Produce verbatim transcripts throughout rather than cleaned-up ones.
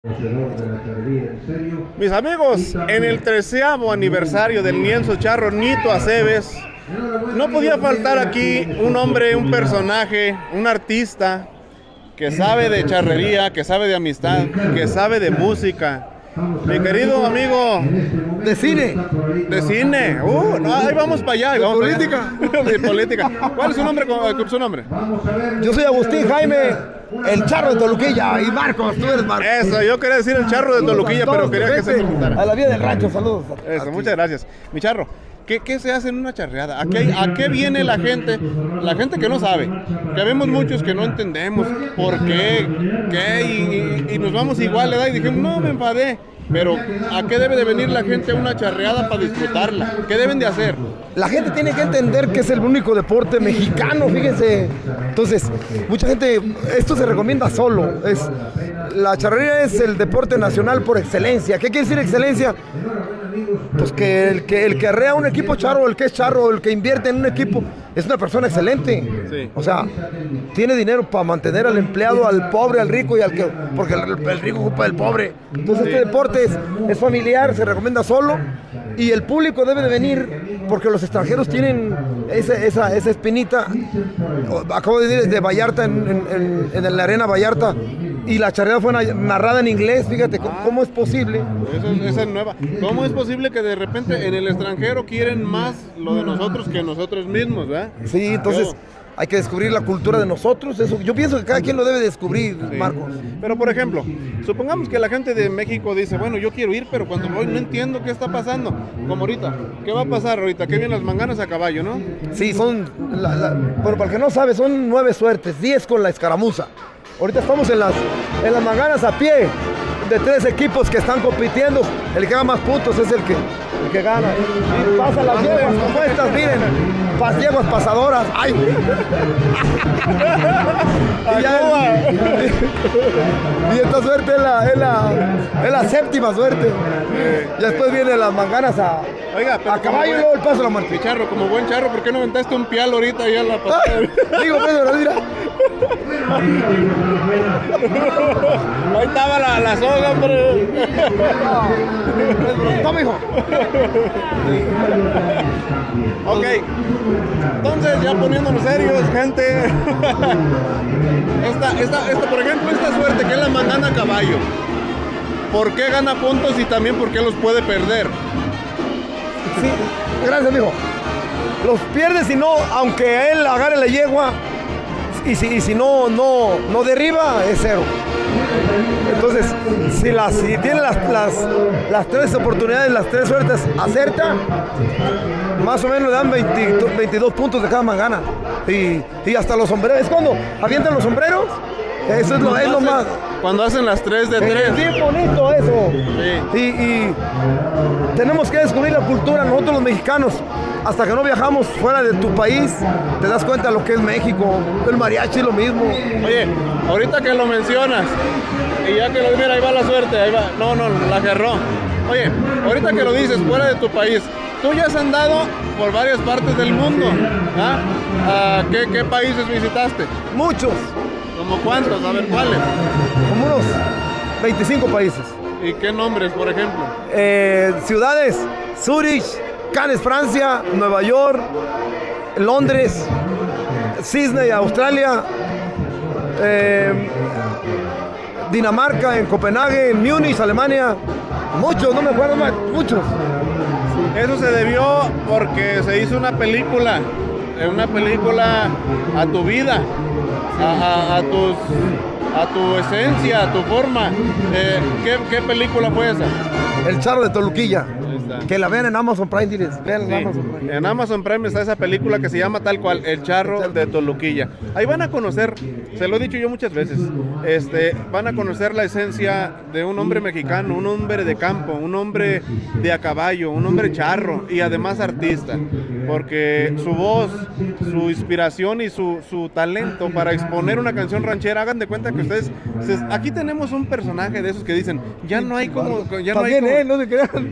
Mis amigos, en el treceavo aniversario del lienzo charro Nito Aceves, no podía faltar aquí un hombre, un personaje, un artista que sabe de charrería, que sabe de amistad, que sabe de música. Mi querido amigo de cine, de cine, uh, no, ahí vamos para allá, ahí de vamos política, para allá. De política. ¿Cuál es su nombre? ¿Su nombre? Yo soy Agustín Jaime, el charro de Toluquilla, y Marcos, tú eres Marcos. Eso, yo quería decir el charro de Toluquilla, pero quería que se preguntara. A la vía del rancho, saludos. Eso, muchas gracias. Mi charro, ¿qué, qué se hace en una charreada? ¿A qué, ¿A qué viene la gente? La gente que no sabe. Que vemos muchos que no entendemos por qué, qué, y, y, y nos vamos igual, ¿verdad? Y dijimos, no, me enfadé. Pero, ¿a qué debe de venir la gente a una charreada para disfrutarla? ¿Qué deben de hacer? La gente tiene que entender que es el único deporte mexicano, fíjense. Entonces, mucha gente, esto se recomienda solo. Es, la charrería es el deporte nacional por excelencia. ¿Qué quiere decir excelencia? Pues que el que, el que arrea un equipo charro, el que es charro, el que invierte en un equipo, es una persona excelente. Sí. O sea, tiene dinero para mantener al empleado, al pobre, al rico y al que... Porque el, el rico ocupa del pobre. Entonces este deporte es, es familiar, se recomienda solo. Y el público debe de venir porque los extranjeros tienen esa, esa, esa espinita. Acabo de ir de Vallarta, en, en, en la arena Vallarta, y la charreada fue narrada en inglés. Fíjate, ¿cómo, cómo es posible? Eso, esa es nueva. ¿Cómo es posible que de repente en el extranjero quieren más lo de nosotros que nosotros mismos, ¿verdad? Sí, entonces... Yo, hay que descubrir la cultura de nosotros, eso. Yo pienso que cada quien lo debe descubrir, sí. Marcos. Pero por ejemplo, supongamos que la gente de México dice, bueno, yo quiero ir, pero cuando voy no entiendo qué está pasando. Como ahorita, ¿qué va a pasar ahorita? ¿Qué vienen las manganas a caballo, no? Sí, son, la, la, bueno, para el que no sabe, son nueve suertes, diez con la escaramuza. Ahorita estamos en las, en las manganas a pie, de tres equipos que están compitiendo. El que haga más puntos es el que, el que gana. Y pasa las yeguas como estas, miren. Pas, yeguas pasadoras. ¡Ay! y, ya, y, y esta suerte es la, es la, es la séptima suerte. Y después vienen las manganas a, Oiga, a caballo y luego el paso de la muerte. Mi charro, como buen charro, ¿por qué no aventaste un pial ahorita ya en la pasada? Digo, Pedro, mira. Ahí estaba la, la soga, hombre. Toma, hijo. Ok, entonces ya poniéndonos serios, gente. Esta, esta, esta, por ejemplo, esta suerte que es la mangana a caballo. ¿Por qué gana puntos y también por qué los puede perder? Sí, gracias, amigo. Los pierde si no, aunque él agarre la yegua. Y si, y si no, no, no derriba, es cero. Entonces, si, las, si tiene las, las, las tres oportunidades, las tres suertes, acerta, más o menos le dan veinte, veintidós puntos de cada mangana. Y, y hasta los sombreros. Es cuando avientan los sombreros. Eso es lo, es lo más. Cuando hacen las tres de tres. Es bien bonito eso. Sí. Y, y tenemos que descubrir la cultura, nosotros los mexicanos. Hasta que no viajamos fuera de tu país, te das cuenta de lo que es México. El mariachi es lo mismo. Oye, ahorita que lo mencionas, y ya que lo mira, ahí va la suerte, ahí va. No, no, la agarró. Oye, ahorita que lo dices, fuera de tu país, tú ya has andado por varias partes del mundo. ¿Ah? ¿Ah, ¿qué, ¿Qué países visitaste? Muchos. ¿Cómo cuántos? A ver, ¿cuáles? Como unos veinticinco países. ¿Y qué nombres, por ejemplo? Eh, ciudades, Zurich, Cannes, Francia, Nueva York, Londres, Sydney, Australia, eh, Dinamarca, en Copenhague, en Múnich, Alemania. Muchos, no me acuerdo más, muchos. Eso se debió porque se hizo una película, una película a tu vida. A, a, a, tus, a tu esencia, a tu forma. Eh, ¿qué, ¿Qué película fue esa? El charro de Toluquilla. Que la vean en Amazon Prime, diles. Vean Sí. en Amazon Prime. En Amazon Prime está esa película que se llama tal cual, El Charro de Toluquilla. Ahí van a conocer, se lo he dicho yo muchas veces, este, van a conocer la esencia de un hombre mexicano, un hombre de campo, un hombre de a caballo, un hombre charro y además artista. Porque su voz, su inspiración y su, su talento para exponer una canción ranchera, hagan de cuenta que ustedes, aquí tenemos un personaje de esos que dicen, ya no hay como, ya no hay como, eh, no se crean. ya no hay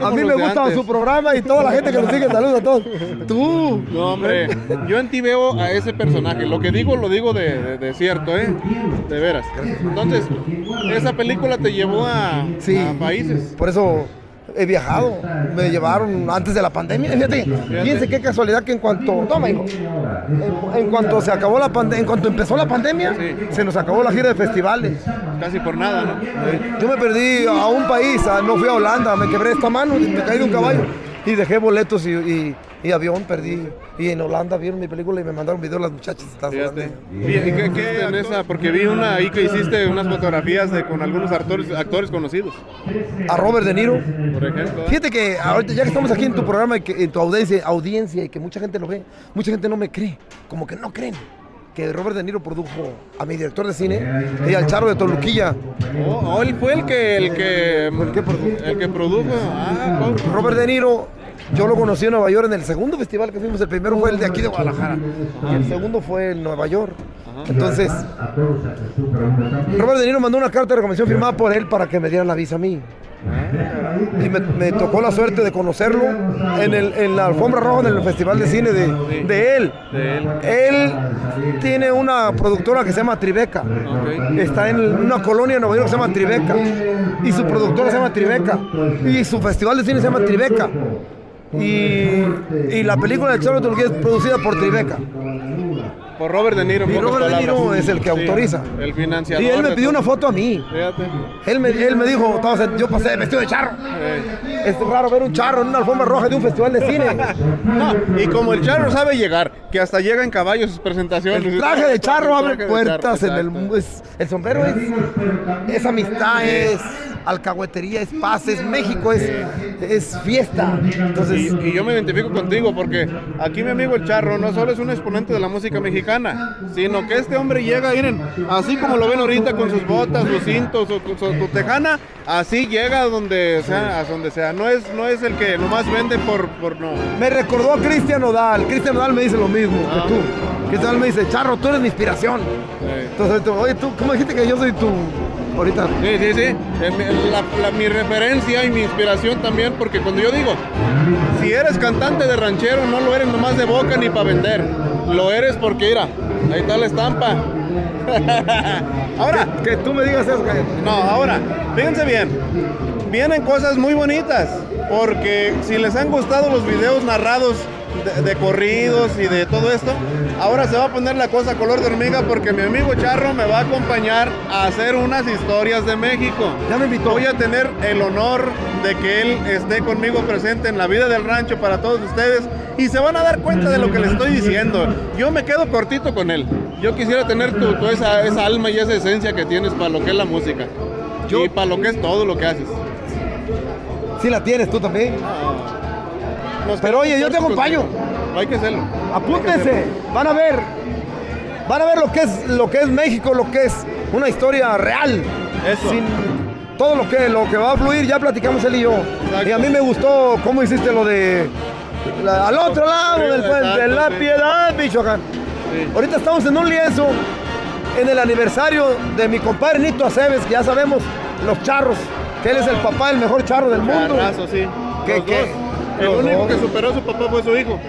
como A mí los me de gusta antes. su programa y toda la gente que lo sigue, saludos a todos. Tú. No, hombre, yo en ti veo a ese personaje. Lo que digo, lo digo de, de, de cierto, ¿eh? De veras. Entonces, esa película te llevó a, Sí. a países. Por eso he viajado. Me llevaron antes de la pandemia. Fíjate, fíjense qué casualidad que en cuanto. Toma, hijo. En, en cuanto se acabó la pandemia, en cuanto empezó la pandemia, Sí. se nos acabó la gira de festivales. Casi por nada, ¿no? Yo me perdí a un país, a- no fui a Holanda, me quebré esta mano, y me caí de un caballo y dejé boletos y, y- y avión, perdí. Y en Holanda vieron mi película y me mandaron video las muchachas. Las Fíjate. holandesas. Bien, ¿y qué, qué en esa? Porque vi una ahí que hiciste unas fotografías de, con algunos actores, actores conocidos, A Robert De Niro. por ejemplo. ¿eh? Fíjate que ahorita ya que estamos aquí en tu programa y que en tu audiencia, audiencia y que mucha gente lo ve, mucha gente no me cree, como que no creen que Robert De Niro produjo a mi director de cine y al Charro de Toluquilla. Oh, oh, él fue el que, el que, ¿El qué produjo? el que produjo. Ah, oh. Robert De Niro, yo lo conocí en Nueva York en el segundo festival que fuimos. El primero fue el de aquí de Guadalajara y el segundo fue en Nueva York. Entonces, Robert De Niro mandó una carta de recomendación firmada por él para que me dieran la visa a mí. Y me, me tocó la suerte de conocerlo en, el, en la alfombra roja en el festival de cine de, de él. De él. Él tiene una productora que se llama Tribeca. Ok. Está en una colonia de Nueva York que se llama Tribeca. Y su productora se llama Tribeca. Y su festival de cine se llama Tribeca. Y, y la película de Charro de Toluquilla es producida por Tribeca. Por Robert De Niro. en Y pocas Robert De Niro palabras. es el que Sí, autoriza. el financiador. Y él me de pidió todo. una foto a mí. Fíjate. Él me, él me dijo, estaba sent- yo pasé vestido de charro. Eh. Es raro ver un charro en una alfombra roja de un festival de cine. No, y como el charro sabe llegar, que hasta llega en caballo a sus presentaciones. El traje de charro El abre traje de puertas charro, en el exacto. mundo. Es- el sombrero es, es amistad, es alcahuetería, es paz, es México, es, es fiesta. Entonces, Y, y yo me identifico contigo porque aquí mi amigo el Charro no solo es un exponente de la música mexicana, sino que este hombre llega, miren, así como lo ven ahorita con sus botas, sus cintos, su, su, su tejana, así llega a donde sea, a donde sea. No es, no es el que nomás vende por, por no. me recordó a Cristian Nodal. Cristian Nodal me dice lo mismo Ah. que tú. Cristian Nodal me dice, Charro, tú eres mi inspiración. Eh, Entonces, tú, oye, tú, ¿cómo dijiste que yo soy tu... Ahorita... Sí, sí, sí. Eh, mi- la- la- mi referencia y mi inspiración también, porque cuando yo digo, si eres cantante de ranchero, no lo eres nomás de boca ni para vender. Lo eres porque, mira, ahí está la estampa. Ahora, Que tú me digas eso, cállate. no, ahora, fíjense bien. Vienen cosas muy bonitas, porque si les han gustado los videos narrados de, de corridos y de todo esto, ahora se va a poner la cosa color de hormiga porque mi amigo Charro me va a acompañar a hacer unas historias de México. Ya me invitó. Voy a tener el honor de que él esté conmigo presente en la vida del rancho para todos ustedes y se van a dar cuenta de lo que les estoy diciendo. Yo me quedo cortito con él. Yo quisiera tener tu, tu esa, esa alma y esa esencia que tienes para lo que es la música. Yo- Y para lo que es todo lo que haces. Sí la tienes tú también. Nos Pero oye, yo te quedamos acompaño. contigo. Hay que hacerlo. Apúntense, van a ver, van a ver lo que es lo que es México, lo que es una historia real. Eso. Sin todo lo que lo que va a fluir, ya platicamos él y yo. Exacto. Y a mí me gustó cómo hiciste lo de la- al otro lado Sí, del puente, exacto, La sí. Piedad, Michoacán. Sí. Ahorita estamos en un lienzo en el aniversario de mi compadre Nito Aceves, que ya sabemos, los charros, que él es el papá del mejor charro del mundo. Carrazo, sí. ¿Qué- Los qué? dos. El Los único dos. que superó a su papá fue su hijo.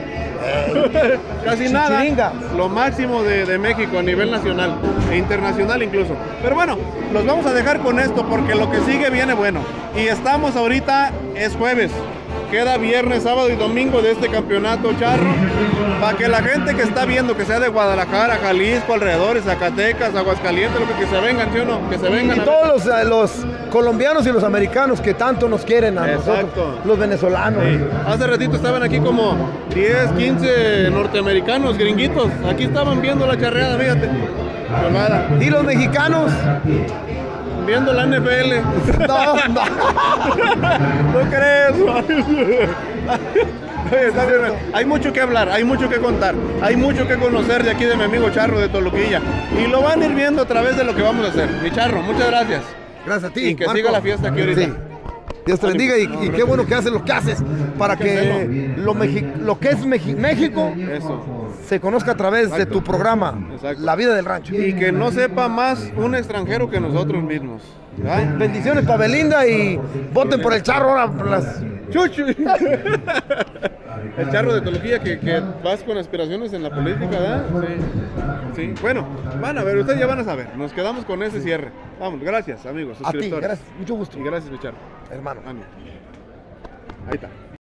Casi nada. Chichiringa. Lo máximo de, de México a nivel nacional e internacional incluso. Pero bueno, los vamos a dejar con esto porque lo que sigue viene bueno. Y estamos ahorita, es jueves. Queda viernes, sábado y domingo de este campeonato charro. Para que la gente que está viendo, que sea de Guadalajara, Jalisco, alrededores, Zacatecas, Aguascalientes, lo que, que se vengan, ¿sí o no? Que se vengan. Y a ver. todos los, eh, los colombianos y los americanos que tanto nos quieren a Exacto. nosotros, los venezolanos. Sí. Hace ratito estaban aquí como diez, quince norteamericanos, gringuitos. Aquí estaban viendo la charreada, fíjate. Chulada. Y los mexicanos, Viendo la N F L. no, no. ¿No crees? Oye, está bien. Hay mucho que hablar, hay mucho que contar, hay mucho que conocer de aquí de mi amigo Charro de Toluquilla. Y lo van a ir viendo a través de lo que vamos a hacer. Mi Charro, muchas gracias. Gracias a ti. Y que Marco. siga la fiesta aquí ahorita. Sí. Dios te bendiga y, y qué bueno que haces lo que haces para que lo, Mexi- lo que es Meji- México Eso. se conozca a través de Exacto. tu programa, Exacto. La Vida del Rancho. Y que no sepa más un extranjero que nosotros mismos. ¿verdad? Bendiciones para Belinda y voten por el charro ahora por las Chuchu. El charro de Toluquilla que, que vas con aspiraciones en la política, ¿verdad? Sí. Sí. Bueno, van a ver, ustedes ya van a saber. Nos quedamos con ese cierre. Vamos, gracias, amigos, A ti, suscriptores. gracias, mucho gusto. Y gracias, mi charro. Hermano. Amigo. Ahí está.